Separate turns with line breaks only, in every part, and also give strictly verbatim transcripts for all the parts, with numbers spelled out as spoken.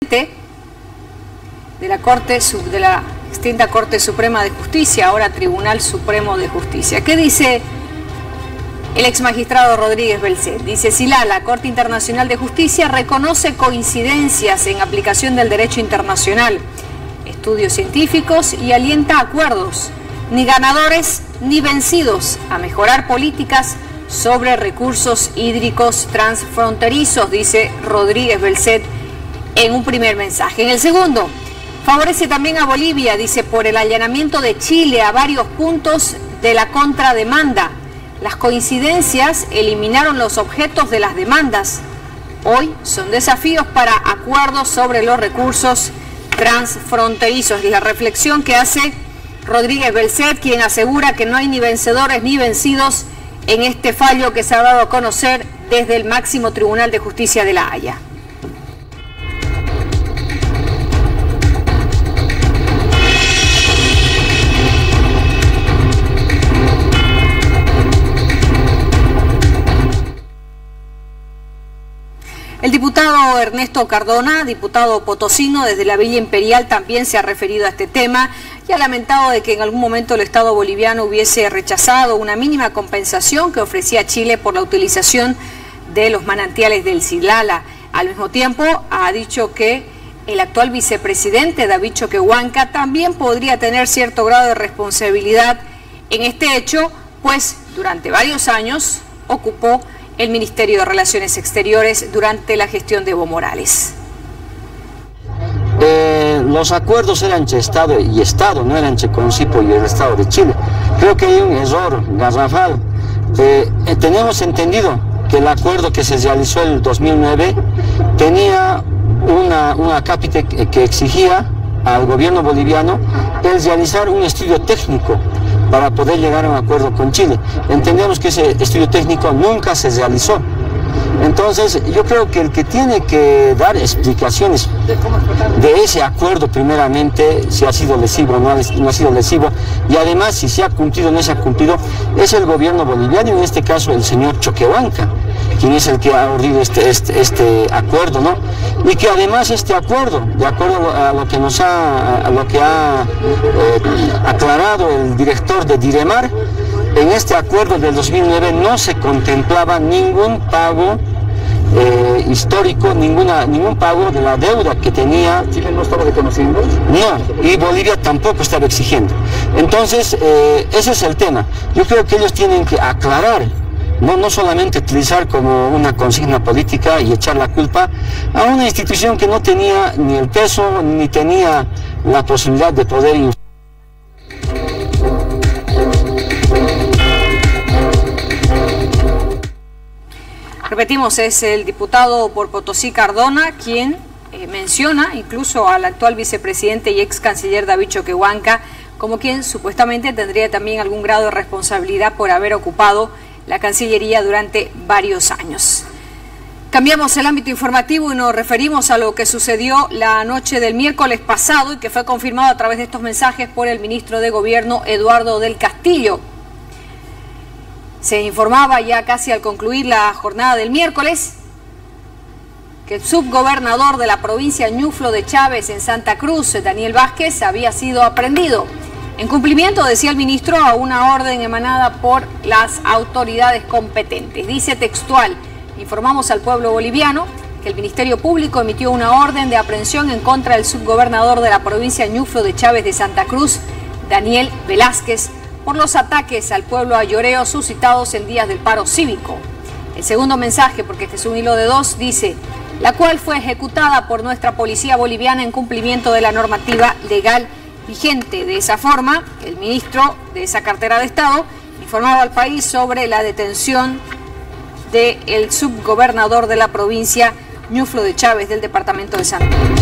de la Corte de la extinta Corte Suprema de Justicia, ahora Tribunal Supremo de Justicia. ¿Qué dice el ex magistrado Rodríguez Belcet? Dice: SILA, la Corte Internacional de Justicia, reconoce coincidencias en aplicación del derecho internacional, estudios científicos y alienta acuerdos, ni ganadores ni vencidos, a mejorar políticas sobre recursos hídricos transfronterizos, dice Rodríguez Belcet en un primer mensaje. En el segundo, favorece también a Bolivia, dice, por el allanamiento de Chile a varios puntos de la contrademanda. Las coincidencias eliminaron los objetos de las demandas. Hoy son desafíos para acuerdos sobre los recursos transfronterizos. Y la reflexión que hace Rodríguez Belcet, quien asegura que no hay ni vencedores ni vencidos en este fallo que se ha dado a conocer desde el máximo Tribunal de Justicia de La Haya. El diputado Ernesto Cardona, diputado potosino desde la Villa Imperial, también se ha referido a este tema y ha lamentado de que en algún momento el Estado boliviano hubiese rechazado una mínima compensación que ofrecía Chile por la utilización de los manantiales del Silala. Al mismo tiempo, ha dicho que el actual vicepresidente David Choquehuanca también podría tener cierto grado de responsabilidad en este hecho, pues durante varios años ocupó el Ministerio de Relaciones Exteriores durante la gestión de Evo Morales.
Eh, los acuerdos eran entre Estado y Estado, no eran entre Concipo y el Estado de Chile. Creo que hay un error garrafal. Eh, eh, tenemos entendido que el acuerdo que se realizó en el dos mil nueve tenía una, una cápita que, que exigía al gobierno boliviano el realizar un estudio técnico para poder llegar a un acuerdo con Chile. Entendemos que ese estudio técnico nunca se realizó. Entonces, yo creo que el que tiene que dar explicaciones de ese acuerdo, primeramente, si ha sido lesivo o no, no ha sido lesivo, y además si se ha cumplido o no se ha cumplido, es el gobierno boliviano, en este caso el señor Choquehuanca, quien es el que ha ordenado este, este, este acuerdo, ¿no? Y que además este acuerdo, de acuerdo a lo que nos ha, a lo que ha eh, aclarado el director de Diremar, en este acuerdo del dos mil nueve no se contemplaba ningún pago eh, histórico, ninguna, ningún pago de la deuda que tenía.
¿Chile no estaba reconociendo?
No, y Bolivia tampoco estaba exigiendo. Entonces, eh, ese es el tema. Yo creo que ellos tienen que aclarar, no, no solamente utilizar como una consigna política y echar la culpa a una institución que no tenía ni el peso ni tenía la posibilidad de poder influir.
Repetimos, es el diputado por Potosí Cardona quien eh, menciona incluso al actual vicepresidente y ex canciller David Choquehuanca como quien supuestamente tendría también algún grado de responsabilidad por haber ocupado la Cancillería durante varios años. Cambiamos el ámbito informativo y nos referimos a lo que sucedió la noche del miércoles pasado y que fue confirmado a través de estos mensajes por el ministro de Gobierno Eduardo del Castillo. Se informaba ya casi al concluir la jornada del miércoles que el subgobernador de la provincia Ñuflo de Chávez en Santa Cruz, Daniel Vázquez, había sido aprehendido en cumplimiento, decía el ministro, a una orden emanada por las autoridades competentes. Dice textual: informamos al pueblo boliviano que el Ministerio Público emitió una orden de aprehensión en contra del subgobernador de la provincia Ñuflo de Chávez de Santa Cruz, Daniel Velázquez, por los ataques al pueblo ayoreo suscitados en días del paro cívico. El segundo mensaje, porque este es un hilo de dos, dice: la cual fue ejecutada por nuestra policía boliviana en cumplimiento de la normativa legal vigente. De esa forma, el ministro de esa cartera de Estado informaba al país sobre la detención del subgobernador de la provincia Ñuflo de Chávez del departamento de Santa Cruz.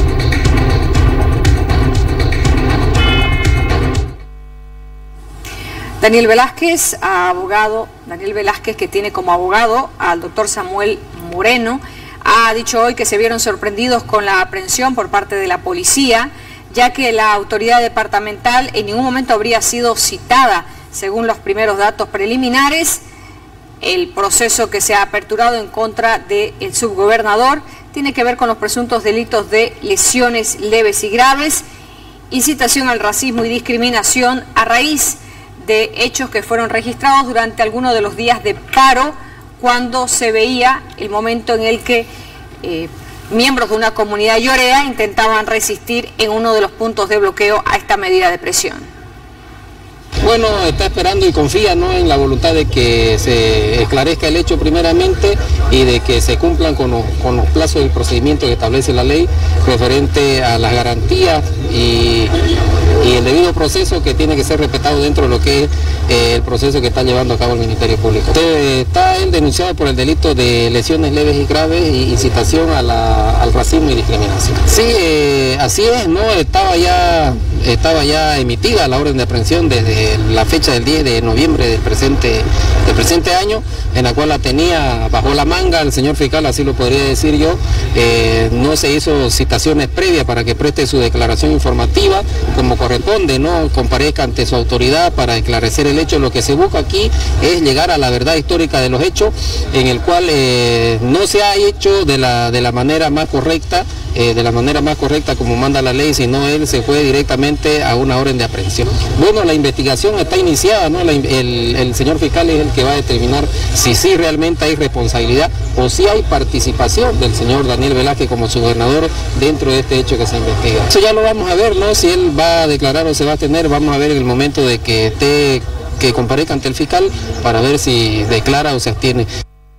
Daniel Velázquez, abogado, Daniel Velázquez, que tiene como abogado al doctor Samuel Moreno, ha dicho hoy que se vieron sorprendidos con la aprehensión por parte de la policía, ya que la autoridad departamental en ningún momento habría sido citada. Según los primeros datos preliminares, el proceso que se ha aperturado en contra del subgobernador tiene que ver con los presuntos delitos de lesiones leves y graves, incitación al racismo y discriminación a raíz de hechos que fueron registrados durante algunos de los días de paro, cuando se veía el momento en el que eh, miembros de una comunidad llorea intentaban resistir en uno de los puntos de bloqueo a esta medida de presión.
Bueno, está esperando y confía, ¿no?, en la voluntad de que se esclarezca el hecho primeramente y de que se cumplan con los, con los plazos del procedimiento que establece la ley referente a las garantías y, y el debido proceso que tiene que ser respetado dentro de lo que es eh, el proceso que está llevando a cabo el Ministerio Público. Eh, está él denunciado por el delito de lesiones leves y graves y incitación a la, al racismo y discriminación. Sí, eh, así es, ¿no? Estaba ya, estaba ya emitida la orden de aprehensión desde la fecha del diez de noviembre del presente, del presente año, en la cual la tenía bajo la manga el señor fiscal, así lo podría decir yo. Eh, no se hizo citaciones previas para que preste su declaración informativa como corresponde, ¿no? Comparezca ante su autoridad para esclarecer el hecho. Lo que se busca aquí es llegar a la verdad histórica de los hechos, en el cual eh, no se ha hecho de la, de la manera más correcta, eh, de la manera más correcta como manda la ley, sino él se fue directamente a una orden de aprehensión. Bueno, la investigación está iniciada, ¿no? La, el, el señor fiscal es el que va a determinar si sí realmente hay responsabilidad o si hay participación del señor Daniel Velázquez como subgobernador dentro de este hecho que se investiga. Eso ya lo vamos a ver, ¿no? Si él va a declarar o se va a tener, vamos a ver en el momento de que esté, que comparezca ante el fiscal para ver si declara o se abstiene.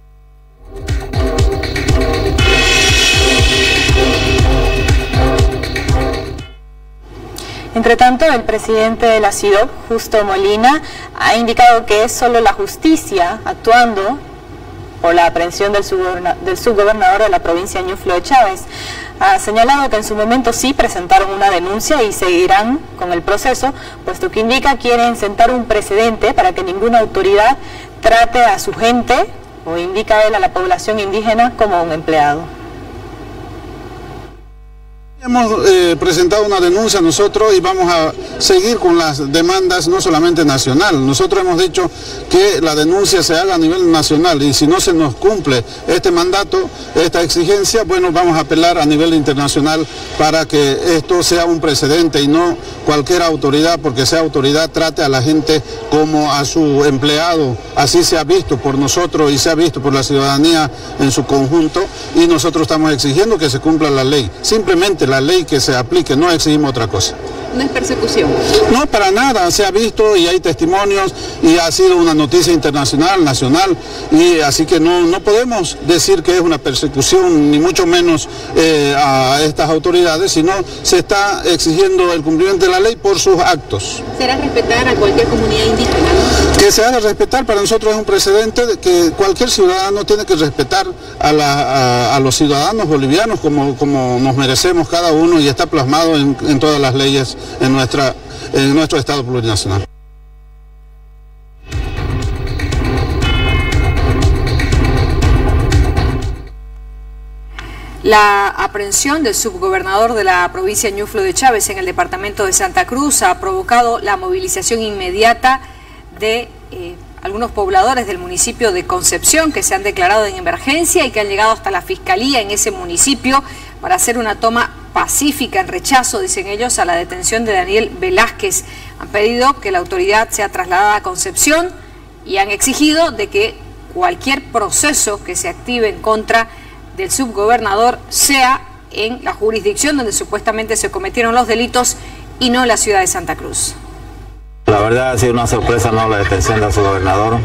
Entre tanto, el presidente de la C I D O P, Justo Molina, ha indicado que es solo la justicia actuando por la aprehensión del, subgoberna del subgobernador de la provincia Ñuflo de Chávez. Ha señalado que en su momento sí presentaron una denuncia y seguirán con el proceso, puesto que indica quieren sentar un precedente para que ninguna autoridad trate a su gente, o indica él a la población indígena, como un empleado.
Hemos eh, presentado una denuncia nosotros y vamos a seguir con las demandas, no solamente nacional. Nosotros hemos dicho que la denuncia se haga a nivel nacional y si no se nos cumple este mandato, esta exigencia, bueno, vamos a apelar a nivel internacional para que esto sea un precedente y no cualquier autoridad, porque sea autoridad, trate a la gente como a su empleado. Así se ha visto por nosotros y se ha visto por la ciudadanía en su conjunto, y nosotros estamos exigiendo que se cumpla la ley. Simplemente la ley que se aplique, no exigimos otra cosa.
¿No es persecución?
No, para nada, se ha visto y hay testimonios y ha sido una noticia internacional, nacional, y así que no, no podemos decir que es una persecución, ni mucho menos eh, a estas autoridades, sino se está exigiendo el cumplimiento de la ley por sus actos.
¿Será respetar a cualquier comunidad indígena?
Que se haga respetar, para nosotros es un precedente de que cualquier ciudadano tiene que respetar a, la, a, a los ciudadanos bolivianos como, como nos merecemos cada uno, y está plasmado en, en todas las leyes en, nuestra, en nuestro Estado plurinacional.
La aprehensión del subgobernador de la provincia Ñuflo de Chávez en el departamento de Santa Cruz ha provocado la movilización inmediata de eh, algunos pobladores del municipio de Concepción, que se han declarado en emergencia y que han llegado hasta la fiscalía en ese municipio para hacer una toma pacífica en rechazo, dicen ellos, a la detención de Daniel Velázquez. Han pedido que la autoridad sea trasladada a Concepción y han exigido de que cualquier proceso que se active en contra del subgobernador sea en la jurisdicción donde supuestamente se cometieron los delitos y no en la ciudad de Santa Cruz.
La verdad ha sido una sorpresa, ¿no?, la detención del subgobernador.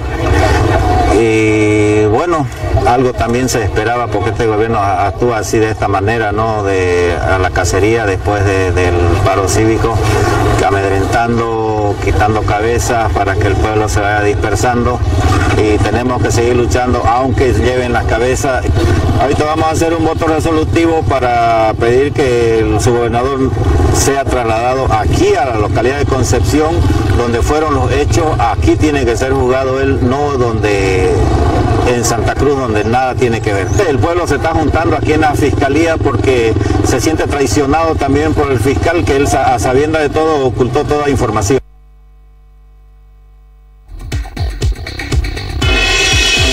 Y bueno, algo también se esperaba, porque este gobierno actúa así, de esta manera, ¿no?, de, a la cacería después de, del paro cívico, amedrentando, quitando cabezas para que el pueblo se vaya dispersando, y tenemos que seguir luchando aunque lleven las cabezas. Ahorita vamos a hacer un voto resolutivo para pedir que el subgobernador sea trasladado aquí a la localidad de Concepción, donde fueron los hechos. Aquí tiene que ser juzgado él, no donde en Santa Cruz, donde nada tiene que ver. El pueblo se está juntando aquí en la fiscalía porque se siente traicionado también por el fiscal, que él, a sabiendas de todo, ocultó toda información.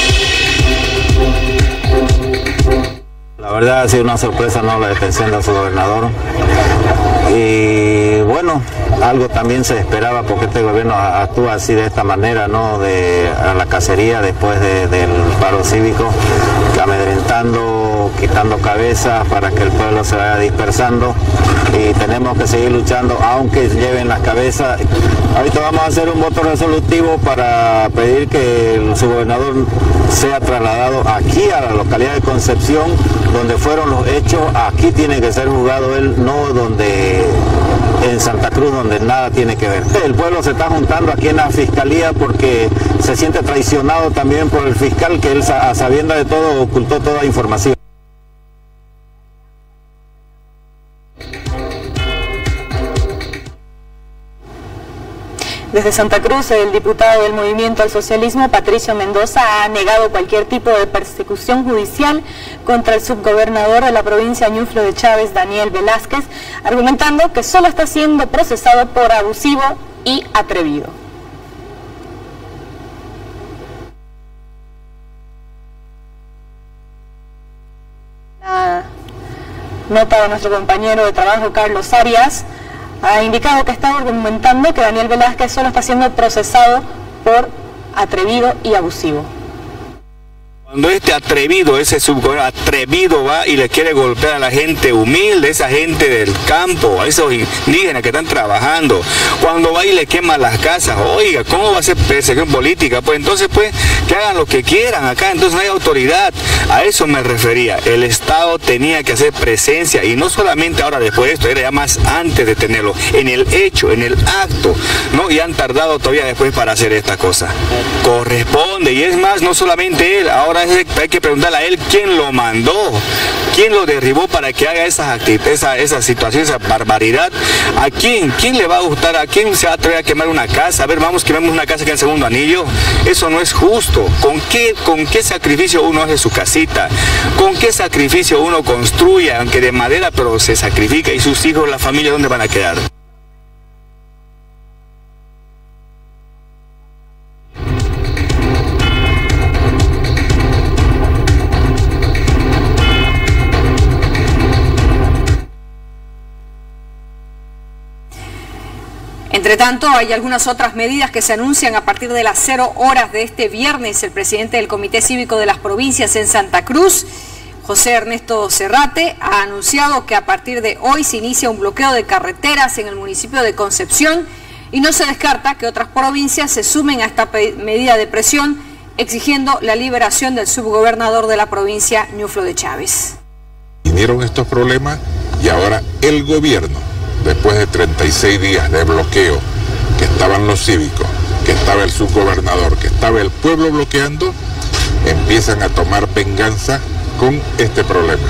verdad ha sido una sorpresa, ¿no?, la detención del subgobernador. Y bueno, algo también se esperaba porque este gobierno actúa así de esta manera, ¿no?, de a la cacería después de, del paro cívico, amedrentando, quitando cabezas para que el pueblo se vaya dispersando, y tenemos que seguir luchando aunque lleven las cabezas. Ahorita vamos a hacer un voto resolutivo para pedir que el subgobernador sea trasladado aquí a la localidad de Concepción, donde fueron los hechos. Aquí tiene que ser juzgado él, no donde en Santa Cruz, donde nada tiene que ver. El pueblo se está juntando aquí en la fiscalía porque se siente traicionado también por el fiscal, que él, a sabiendas de todo, ocultó toda información.
Desde Santa Cruz, el diputado del Movimiento al Socialismo, Patricio Mendoza, ha negado cualquier tipo de persecución judicial contra el subgobernador de la provincia Ñuflo de Chávez, Daniel Velázquez, argumentando que solo está siendo procesado por abusivo y atrevido. La nota de nuestro compañero de trabajo, Carlos Arias, ha indicado que está argumentando que Daniel Velázquez solo está siendo procesado por atrevido y abusivo.
Cuando este atrevido, ese subgobernador atrevido va y le quiere golpear a la gente humilde, esa gente del campo, a esos indígenas que están trabajando, cuando va y le quema las casas, oiga, ¿cómo va a ser persecución política? Pues entonces, pues, que hagan lo que quieran acá, entonces no hay autoridad. A eso me refería, el Estado tenía que hacer presencia, y no solamente ahora después de esto, era ya más antes de tenerlo, en el hecho, en el acto, ¿no? Y han tardado todavía después para hacer esta cosa. Corresponde, y es más, no solamente él, ahora hay que preguntarle a él quién lo mandó, quién lo derribó para que haga esas actitudes, esa, esa situación, esa barbaridad. ¿A quién? ¿Quién le va a gustar? ¿A quién se va a atrever a quemar una casa? A ver, vamos, quemamos una casa que en el segundo anillo. Eso no es justo. ¿Con qué, con qué sacrificio uno hace su casita? ¿Con qué sacrificio uno construye, aunque de madera, pero se sacrifica? ¿Y sus hijos, la familia, dónde van a quedar?
Entre tanto, hay algunas otras medidas que se anuncian a partir de las cero horas de este viernes. El presidente del Comité Cívico de las Provincias en Santa Cruz, José Ernesto Serrate, ha anunciado que a partir de hoy se inicia un bloqueo de carreteras en el municipio de Concepción, y no se descarta que otras provincias se sumen a esta medida de presión, exigiendo la liberación del subgobernador de la provincia, Ñuflo de Chávez.
Vinieron estos problemas y ahora el gobierno, después de treinta y seis días de bloqueo, que estaban los cívicos, que estaba el subgobernador, que estaba el pueblo bloqueando, empiezan a tomar venganza con este problema.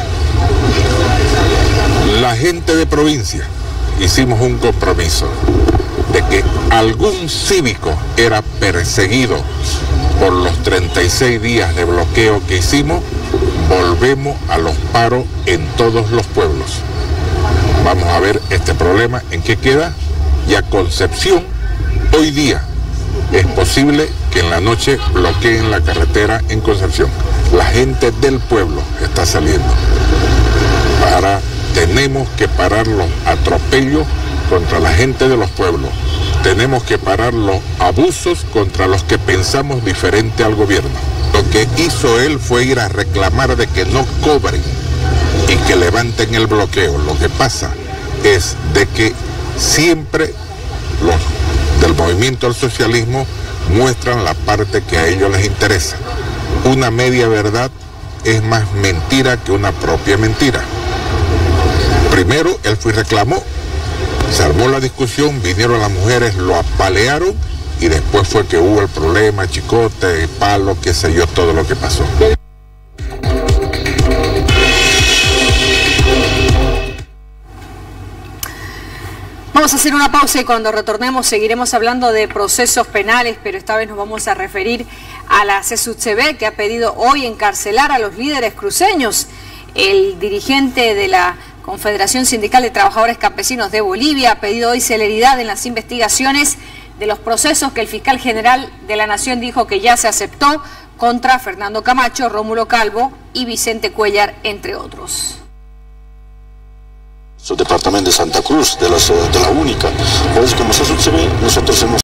La gente de provincia hicimos un compromiso de que algún cívico era perseguido por los treinta y seis días de bloqueo que hicimos, volvemos a los paros en todos los pueblos. Vamos a ver este problema en qué queda, y a Concepción hoy día es posible que en la noche bloqueen la carretera en Concepción. La gente del pueblo está saliendo. Para, tenemos que parar los atropellos contra la gente de los pueblos. Tenemos que parar los abusos contra los que pensamos diferente al gobierno. Lo que hizo él fue ir a reclamar de que no cobren y que levanten el bloqueo. Lo que pasa es de que siempre los del movimiento al socialismo muestran la parte que a ellos les interesa. Una media verdad es más mentira que una propia mentira. Primero él fue y reclamó, se armó la discusión, vinieron las mujeres, lo apalearon, y después fue que hubo el problema, chicote, palo, qué sé yo, todo lo que pasó.
Vamos a hacer una pausa y cuando retornemos seguiremos hablando de procesos penales, pero esta vez nos vamos a referir a la C S U C B, que ha pedido hoy encarcelar a los líderes cruceños. El dirigente de la Confederación Sindical de Trabajadores Campesinos de Bolivia ha pedido hoy celeridad en las investigaciones de los procesos que el fiscal general de la Nación dijo que ya se aceptó contra Fernando Camacho, Rómulo Calvo y Vicente Cuellar, entre otros.
Departamento de Santa Cruz, de, las, de la única. Pues como se ve, nosotros hemos